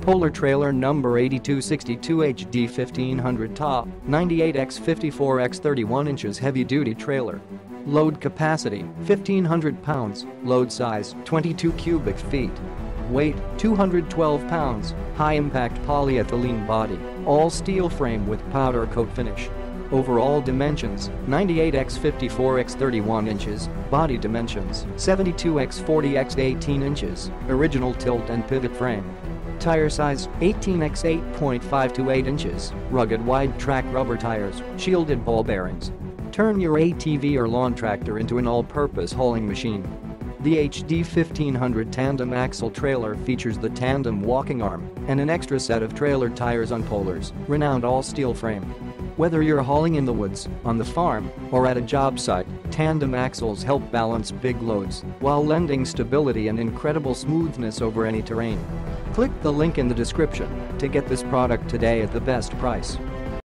Polar trailer number 8262 HD 1500 top, 98x54x 31 inches heavy-duty trailer. Load capacity, 1,500 pounds, load size, 22 cubic feet. Weight, 212 pounds, high-impact polyethylene body, all steel frame with powder coat finish. Overall dimensions, 98x54x 31 inches, body dimensions, 72x40x 18 inches, original tilt and pivot frame. Tire size, 18x 8.5 to 8 inches, rugged wide track rubber tires, shielded ball bearings. Turn your ATV or lawn tractor into an all-purpose hauling machine. The HD 1500 Tandem Axle trailer features the Tandem Walking Arm and an extra set of trailer tires on Polar's renowned all-steel frame. Whether you're hauling in the woods, on the farm, or at a job site, Tandem Axles help balance big loads while lending stability and incredible smoothness over any terrain. Click the link in the description to get this product today at the best price.